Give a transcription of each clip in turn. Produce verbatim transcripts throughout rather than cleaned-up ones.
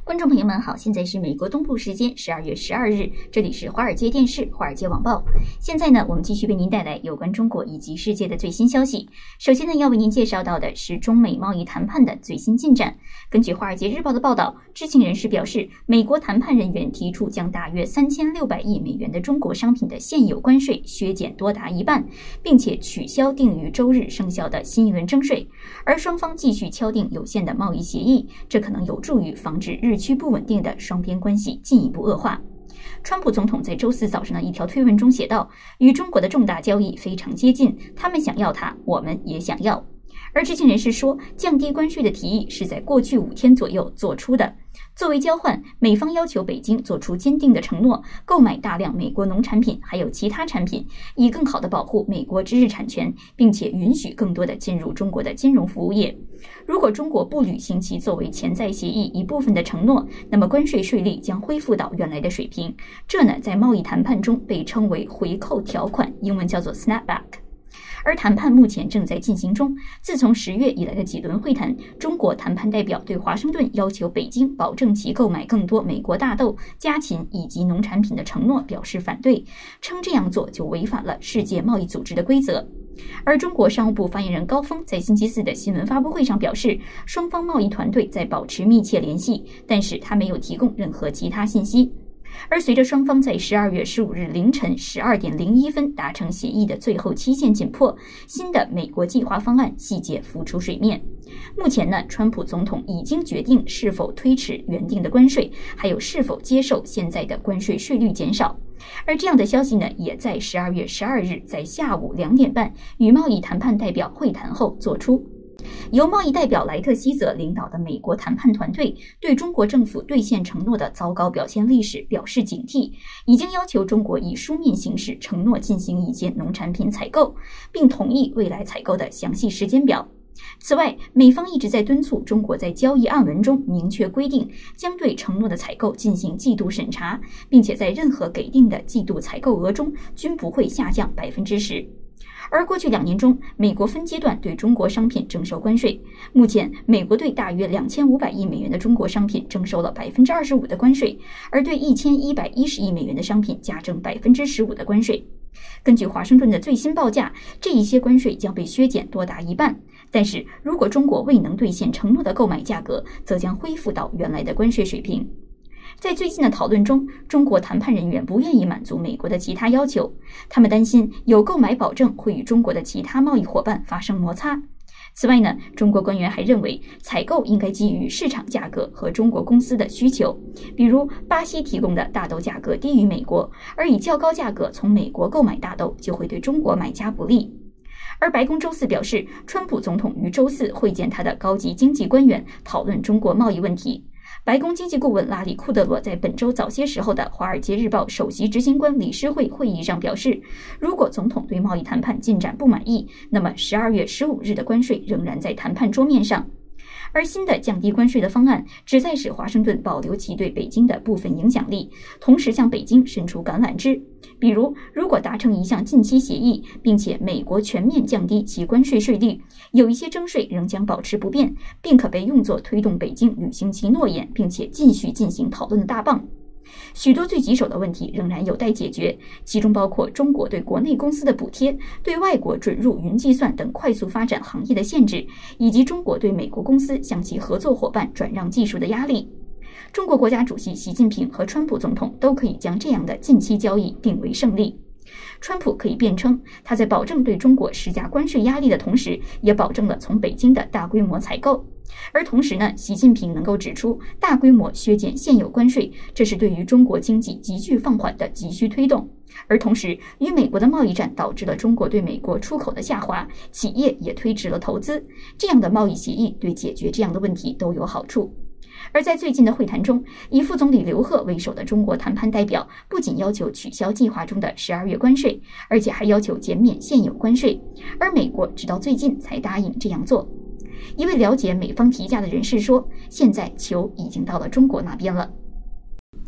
观众朋友们好，现在是美国东部时间十二月十二日，这里是华尔街电视、华尔街网报。现在呢，我们继续为您带来有关中国以及世界的最新消息。首先呢，要为您介绍到的是中美贸易谈判的最新进展。根据《华尔街日报》的报道，知情人士表示，美国谈判人员提出将大约三千六百亿美元的中国商品的现有关税削减多达一半，并且取消定于周日生效的新一轮征税，而双方继续敲定有限的贸易协议，这可能有助于防止日趋不稳定的双边关系进一步恶化。川普总统在周四早上的一条推文中写道，与中国的重大交易非常接近，他们想要它，我们也想要。而知情人士说，降低关税的提议是在过去五天左右做出的。作为交换，美方要求北京做出坚定的承诺，购买大量美国农产品还有其他产品，以更好地保护美国知识产权，并且允许更多的进入中国的金融服务业。如果中国不履行其作为潜在协议一部分的承诺，那么关税税率将恢复到原来的水平。这呢，在贸易谈判中被称为回扣条款，英文叫做 snapback。而谈判目前正在进行中。自从十月以来的几轮会谈，中国谈判代表对华盛顿要求北京保证其购买更多美国大豆、家禽以及农产品的承诺表示反对，称这样做就违反了世界贸易组织的规则。而中国商务部发言人高峰在星期四的新闻发布会上表示，双方贸易团队在保持密切联系，但是他没有提供任何其他信息。而随着双方在十二月十五日凌晨十二点零一分达成协议的最后期限紧迫，新的美国计划方案细节浮出水面。目前呢，川普总统已经决定是否推迟原定的关税，还有是否接受现在的关税税率减少。而这样的消息呢，也在十二月十二日在下午两点半与贸易谈判代表会谈后做出。由贸易代表莱特希泽领导的美国谈判团队对中国政府兑现承诺的糟糕表现历史表示警惕，已经要求中国以书面形式承诺进行一些农产品采购，并同意未来采购的详细时间表。此外，美方一直在敦促中国在交易案文中明确规定，将对承诺的采购进行季度审查，并且在任何给定的季度采购额中均不会下降百分之十。而过去两年中，美国分阶段对中国商品征收关税。目前，美国对大约两千五百亿美元的中国商品征收了百分之二十五的关税，而对一千一百一十亿美元的商品加征百分之十五的关税。根据华盛顿的最新报价，这一些关税将被削减多达一半。但是如果中国未能兑现承诺的购买价格，则将恢复到原来的关税水平。在最近的讨论中，中国谈判人员不愿意满足美国的其他要求，他们担心有购买保证会与中国的其他贸易伙伴发生摩擦。此外呢，中国官员还认为，采购应该基于市场价格和中国公司的需求，比如巴西提供的大豆价格低于美国，而以较高价格从美国购买大豆就会对中国买家不利。而白宫周四表示，川普总统于周四会见他的高级经济官员，讨论中国贸易问题。白宫经济顾问拉里·库德罗在本周早些时候的《华尔街日报》首席执行官理事会会议上表示，如果总统对贸易谈判进展不满意，那么十二月十五日的关税仍然在谈判桌面上。而新的降低关税的方案旨在使华盛顿保留其对北京的部分影响力，同时向北京伸出橄榄枝。比如，如果达成一项近期协议，并且美国全面降低其关税税率，有一些征税仍将保持不变，并可被用作推动北京履行其诺言并且继续进行讨论的大棒。许多最棘手的问题仍然有待解决，其中包括中国对国内公司的补贴、对外国准入云计算等快速发展行业的限制，以及中国对美国公司向其合作伙伴转让技术的压力。中国国家主席习近平和川普总统都可以将这样的近期交易定为胜利。川普可以辩称，他在保证对中国施加关税压力的同时，也保证了从北京的大规模采购。而同时呢，习近平能够指出，大规模削减现有关税，这是对于中国经济急剧放缓的急需推动。而同时，与美国的贸易战导致了中国对美国出口的下滑，企业也推迟了投资。这样的贸易协议对解决这样的问题都有好处。而在最近的会谈中，以副总理刘鹤为首的中国谈判代表不仅要求取消计划中的十二月关税，而且还要求减免现有关税，而美国直到最近才答应这样做。一位了解美方提价的人士说，现在球已经到了中国那边了。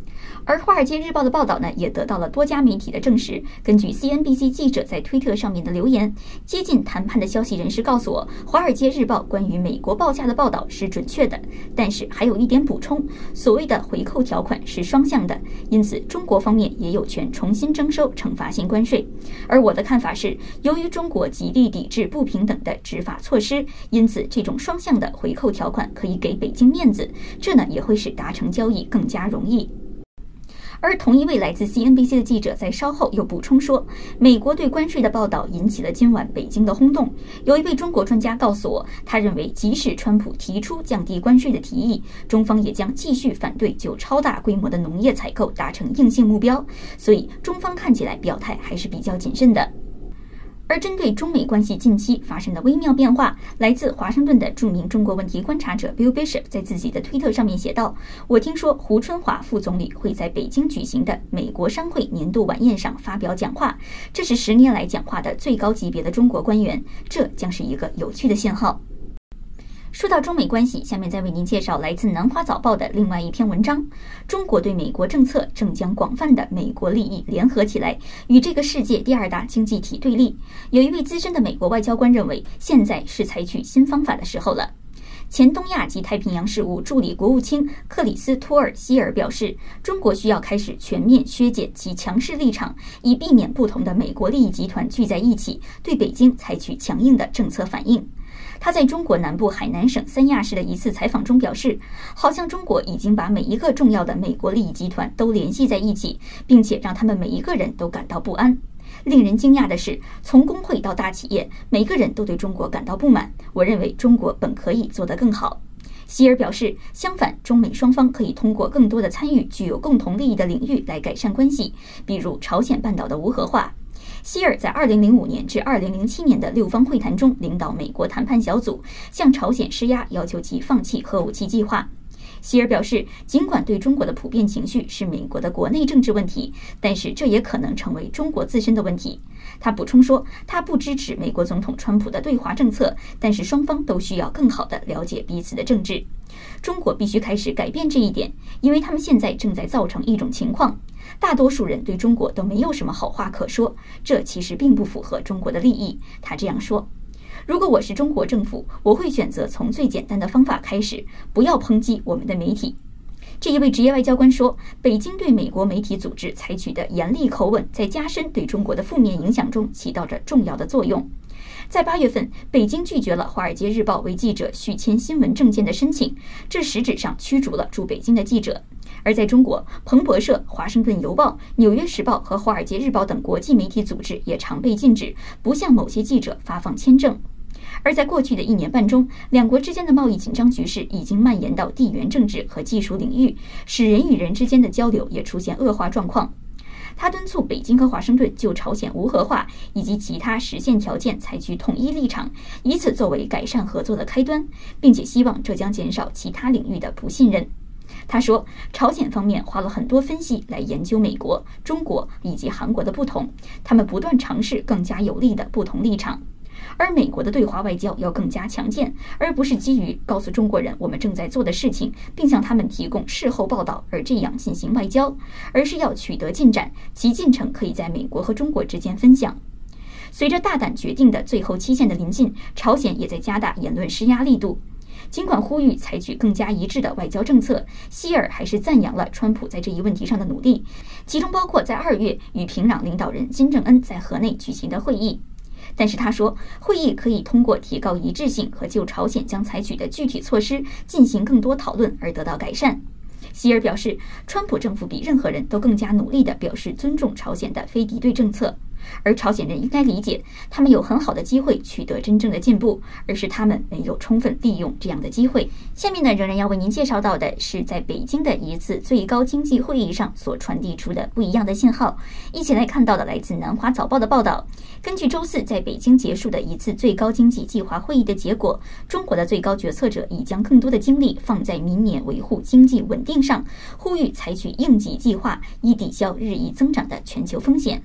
而《华尔街日报》的报道呢，也得到了多家媒体的证实。根据 C N B C 记者在推特上面的留言，接近谈判的消息人士告诉我，《华尔街日报》关于美国报价的报道是准确的，但是还有一点补充，所谓的回扣条款是双向的，因此中国方面也有权重新征收惩罚性关税。而我的看法是，由于中国极力抵制不平等的执法措施，因此这种双向的回扣条款可以给北京面子，这呢也会使达成交易更加容易。而同一位来自 C N B C 的记者在稍后又补充说，美国对关税的报道引起了今晚北京的轰动。有一位中国专家告诉我，他认为即使川普提出降低关税的提议，中方也将继续反对就超大规模的农业采购达成硬性目标，所以中方看起来表态还是比较谨慎的。而针对中美关系近期发生的微妙变化，来自华盛顿的著名中国问题观察者 Bill Bishop 在自己的推特上面写道：“我听说胡春华副总理会在北京举行的美国商会年度晚宴上发表讲话，这是十年来讲话的最高级别的中国官员，这将是一个有趣的信号。”说到中美关系，下面再为您介绍来自南华早报的另外一篇文章。中国对美国政策正将广泛的美国利益联合起来，与这个世界第二大经济体对立。有一位资深的美国外交官认为，现在是采取新方法的时候了。前东亚及太平洋事务助理国务卿克里斯托尔希尔表示，中国需要开始全面削减其强势立场，以避免不同的美国利益集团聚在一起，对北京采取强硬的政策反应。他在中国南部海南省三亚市的一次采访中表示，好像中国已经把每一个重要的美国利益集团都联系在一起，并且让他们每一个人都感到不安。令人惊讶的是，从工会到大企业，每个人都对中国感到不满。我认为中国本可以做得更好。希尔表示，相反，中美双方可以通过更多的参与具有共同利益的领域来改善关系，比如朝鲜半岛的无核化。希尔在二零零五年至二零零七年的六方会谈中领导美国谈判小组，向朝鲜施压，要求其放弃核武器计划。希尔表示，尽管对中国的普遍情绪是美国的国内政治问题，但是这也可能成为中国自身的问题。他补充说，他不支持美国总统川普的对华政策，但是双方都需要更好地了解彼此的政治。中国必须开始改变这一点，因为他们现在正在造成一种情况，大多数人对中国都没有什么好话可说，这其实并不符合中国的利益。他这样说，如果我是中国政府，我会选择从最简单的方法开始，不要抨击我们的媒体。这一位职业外交官说，北京对美国媒体组织采取的严厉口吻，在加深对中国的负面影响中起到着重要的作用。在八月份，北京拒绝了《华尔街日报》为记者续签新闻证件的申请，这实质上驱逐了驻北京的记者。而在中国，彭博社、华盛顿邮报、纽约时报和《华尔街日报》等国际媒体组织也常被禁止不向某些记者发放签证。而在过去的一年半中，两国之间的贸易紧张局势已经蔓延到地缘政治和技术领域，使人与人之间的交流也出现恶化状况。他敦促北京和华盛顿就朝鲜无核化以及其他实现条件采取统一立场，以此作为改善合作的开端，并且希望这将减少其他领域的不信任。他说，朝鲜方面花了很多分析来研究美国、中国以及韩国的不同，他们不断尝试更加有利的不同立场。而美国的对华外交要更加强健，而不是基于告诉中国人我们正在做的事情，并向他们提供事后报道而这样进行外交，而是要取得进展，其进程可以在美国和中国之间分享。随着大胆决定的最后期限的临近，朝鲜也在加大言论施压力度。尽管呼吁采取更加一致的外交政策，希尔还是赞扬了川普在这一问题上的努力，其中包括在二月与平壤领导人金正恩在河内举行的会议。但是他说，会议可以通过提高一致性和就朝鲜将采取的具体措施进行更多讨论而得到改善。希尔表示，川普政府比任何人都更加努力地表示尊重朝鲜的非敌对政策，而朝鲜人应该理解，他们有很好的机会取得真正的进步，而是他们没有充分利用这样的机会。下面呢，仍然要为您介绍到的是在北京的一次最高经济会议上所传递出的不一样的信号。一起来看到的来自南华早报的报道，根据周四在北京结束的一次最高经济计划会议的结果，中国的最高决策者已将更多的精力放在明年维护经济稳定上，呼吁采取应急计划，以抵消日益增长的全球风险。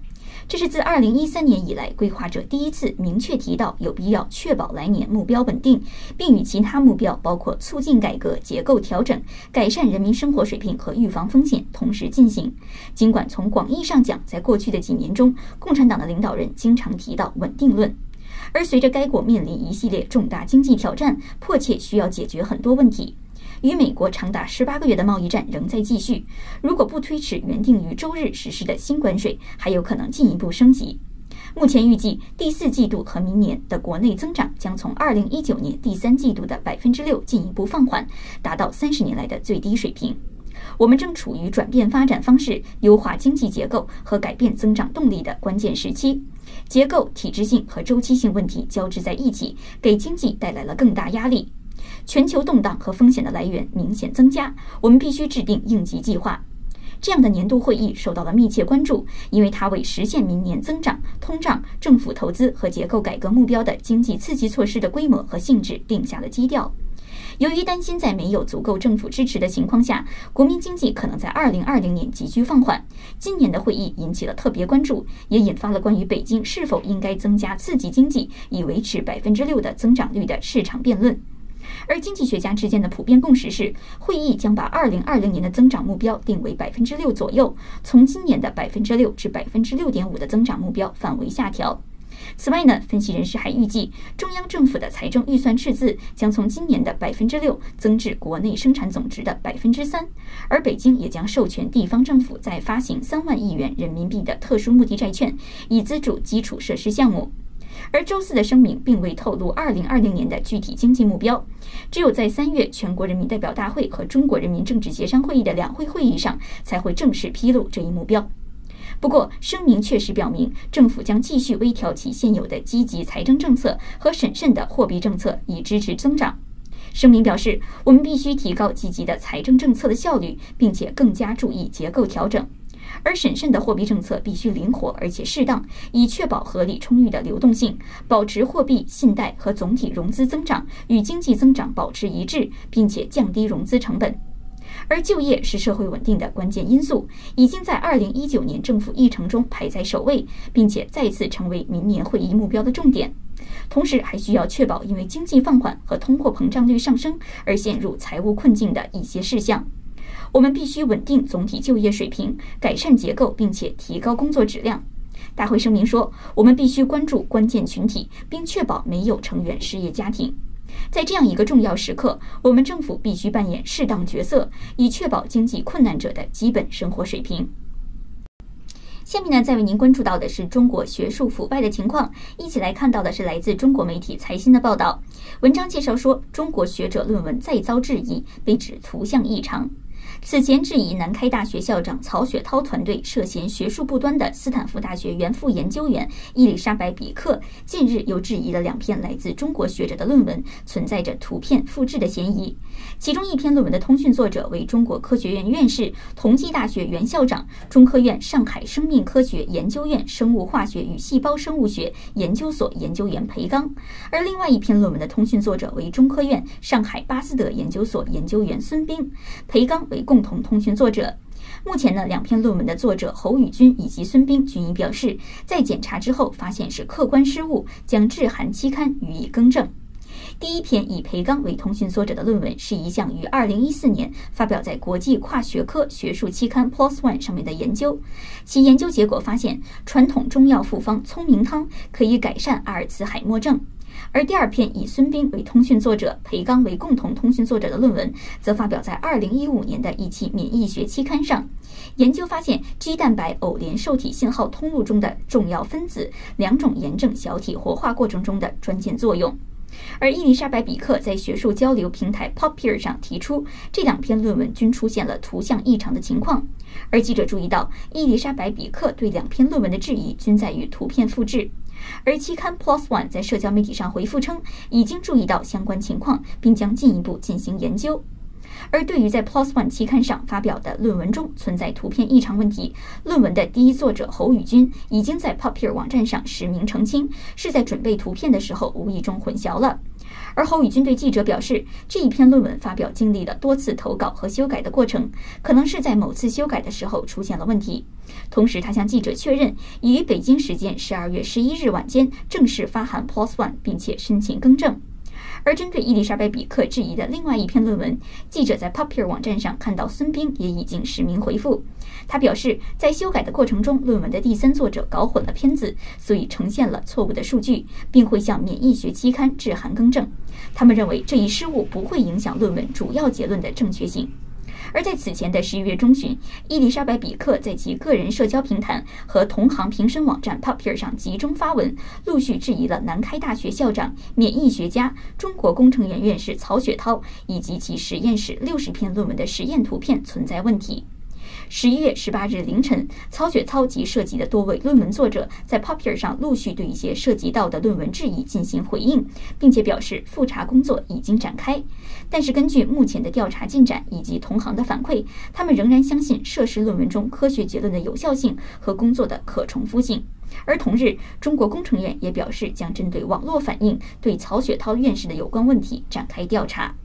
这是自二零一三年以来，规划者第一次明确提到有必要确保来年目标稳定，并与其他目标包括促进改革、结构调整、改善人民生活水平和预防风险同时进行。尽管从广义上讲，在过去的几年中，共产党的领导人经常提到稳定论，而随着该国面临一系列重大经济挑战，迫切需要解决很多问题。与美国长达十八个月的贸易战仍在继续，如果不推迟原定于周日实施的新关税，还有可能进一步升级。目前预计第四季度和明年的国内增长将从二零一九年第三季度的百分之六进一步放缓，达到三十年来的最低水平。我们正处于转变发展方式、优化经济结构和改变增长动力的关键时期。结构、体制性和周期性问题交织在一起，给经济带来了更大压力。全球动荡和风险的来源明显增加，我们必须制定应急计划。这样的年度会议受到了密切关注，因为它为实现明年增长、通胀、政府投资和结构改革目标的经济刺激措施的规模和性质定下了基调。由于担心在没有足够政府支持的情况下，国民经济可能在二零二零年急剧放缓，今年的会议引起了特别关注，也引发了关于北京是否应该增加刺激经济以维持百分之六的增长率的市场辩论。而经济学家之间的普遍共识是，会议将把二零二零年的增长目标定为百分之六左右，从今年的百分之六至百分之六点五的增长目标范围下调。此外呢，分析人士还预计，中央政府的财政预算赤字将从今年的百分之六增至国内生产总值的百分之三，而北京也将授权地方政府再发行三万亿元人民币的特殊目的债券，以资助基础设施项目。而周四的声明并未透露二零二零年的具体经济目标，只有在三月全国人民代表大会和中国人民政治协商会议的两会会议上才会正式披露这一目标。不过，声明确实表明，政府将继续微调其现有的积极财政政策和审慎的货币政策，以支持增长。声明表示，我们必须提高积极的财政政策的效率，并且更加注意结构调整。而审慎的货币政策必须灵活而且适当，以确保合理充裕的流动性，保持货币、信贷和总体融资增长与经济增长保持一致，并且降低融资成本。而就业是社会稳定的关键因素，已经在二零一九年政府议程中排在首位，并且再次成为明年会议目标的重点。同时，还需要确保因为经济放缓和通货膨胀率上升而陷入财务困境的一些事项。我们必须稳定总体就业水平，改善结构，并且提高工作质量。大会声明说，我们必须关注关键群体，并确保没有成员失业家庭。在这样一个重要时刻，我们政府必须扮演适当角色，以确保经济困难者的基本生活水平。下面呢，再为您关注到的是中国学术腐败的情况。一起来看到的是来自中国媒体财新的报道。文章介绍说，中国学者论文再遭质疑，被指图像异常。此前质疑南开大学校长曹雪涛团队涉嫌学术不端的斯坦福大学原副研究员伊丽莎白·比克，近日又质疑了两篇来自中国学者的论文存在着图片复制的嫌疑。其中一篇论文的通讯作者为中国科学院院士、同济大学原校长、中科院上海生命科学研究院生物化学与细胞生物学研究所研究员裴刚，而另外一篇论文的通讯作者为中科院上海巴斯德研究所研究员孙斌，裴刚为共同通讯作者。目前呢，两篇论文的作者侯宇军以及孙斌均已表示，在检查之后发现是客观失误，将致函期刊予以更正。第一篇以裴刚为通讯作者的论文是一项于二零一四年发表在国际跨学科学术期刊 P L O S ONE 上面的研究，其研究结果发现，传统中药复方聪明汤可以改善阿尔茨海默症。而第二篇以孙斌为通讯作者、裴刚为共同通讯作者的论文，则发表在二零一五年的一期免疫学期刊上。研究发现 G 蛋白偶联受体信号通路中的重要分子两种炎症小体活化过程中的关键作用。而伊丽莎白·比克在学术交流平台 Poppeer 上提出，这两篇论文均出现了图像异常的情况。而记者注意到，伊丽莎白·比克对两篇论文的质疑均在于图片复制。而期刊 P L O S ONE 在社交媒体上回复称，已经注意到相关情况，并将进一步进行研究。而对于在 P L O S ONE 期刊上发表的论文中存在图片异常问题，论文的第一作者侯宇军已经在 Poppeer 网站上实名澄清，是在准备图片的时候无意中混淆了。 而侯宇军对记者表示，这一篇论文发表经历了多次投稿和修改的过程，可能是在某次修改的时候出现了问题。同时，他向记者确认，已于北京时间十二月十一日晚间正式发函 P L O S ONE， 并且申请更正。而针对伊丽莎白·比克质疑的另外一篇论文，记者在 Popular 网站上看到孙斌也已经实名回复。他表示，在修改的过程中，论文的第三作者搞混了片子，所以呈现了错误的数据，并会向免疫学期刊致函更正。他们认为这一失误不会影响论文主要结论的正确性。而在此前的十一月中旬，伊丽莎白·比克在其个人社交平台和同行评审网站 Popular 上集中发文，陆续质疑了南开大学校长、免疫学家、中国工程院院士曹雪涛以及其实验室六十篇论文的实验图片存在问题。十一月十八日凌晨，曹雪涛及涉及的多位论文作者在 Popular 上陆续对一些涉及到的论文质疑进行回应，并且表示复查工作已经展开。但是根据目前的调查进展以及同行的反馈，他们仍然相信涉事论文中科学结论的有效性和工作的可重复性。而同日，中国工程院也表示将针对网络反映对曹雪涛院士的有关问题展开调查。